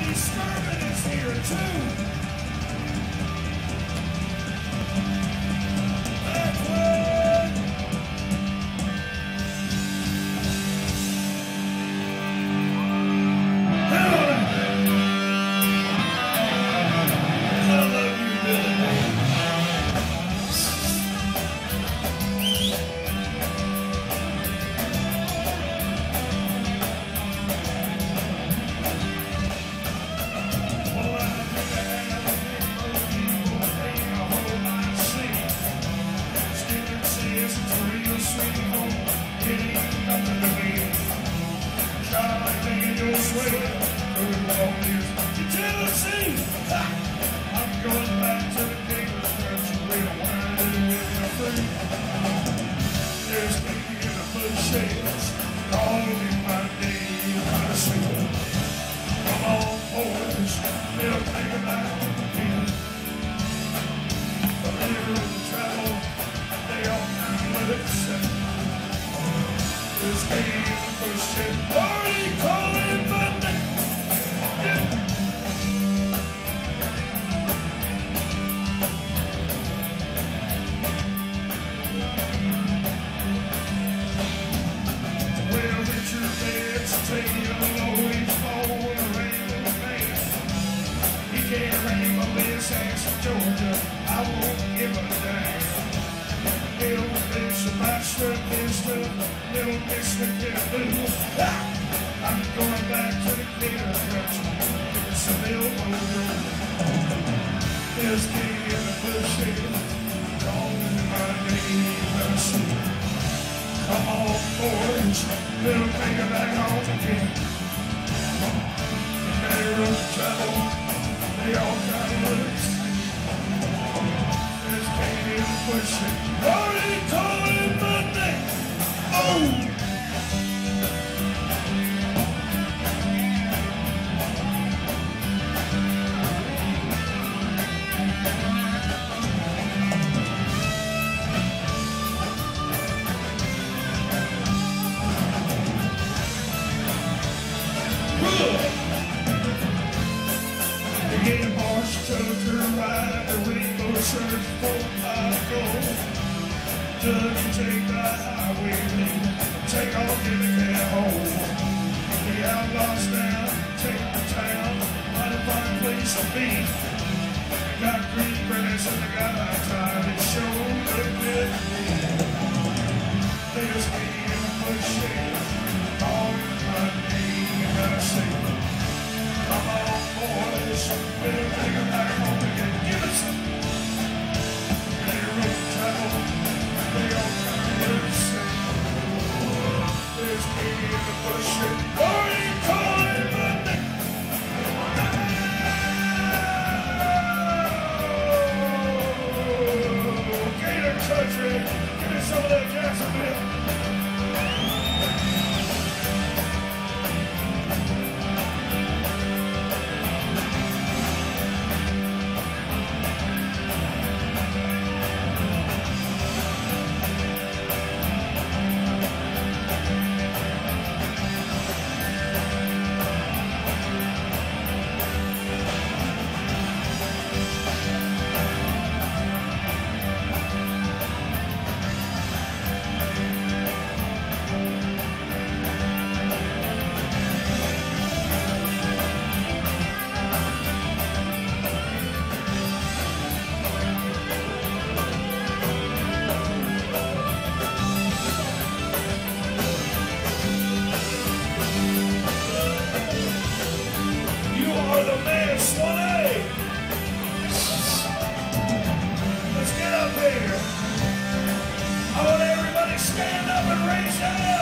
Sherman is here too. That's what. I love you, Billy. Tennessee, I'm going back to the Gators country where I'm winding with my free. There's me in the bushes, calling my name. I sing, come on, boys, they'll take it back again. The river and travel, they all kind of let it set. There's me in the bushes, party calling my name. Georgia, I won't give a damn. Little Mr. Master, little Mr. Kidoo. I'm going back to the Gator country. It's a little older. There's king in the bushes, calling my name. I see. Come on, boys, little nigga back home again. They run travel, they all got looks. Pushing, party calling my name. Oh! The game horse took her ride, the rainbow search for Judge, take the highway lane, take off in the cat hole. The outlaws down, take the town, find a fine place to be. Got green grass and I got my time, it sure look good to me. There's me in the bushes, calling my name, and I say, come on, boys, better take it back home again. Give it some. Country, give me some of that Jacksonville. Let's get up here. I want everybody stand up and raise your hand.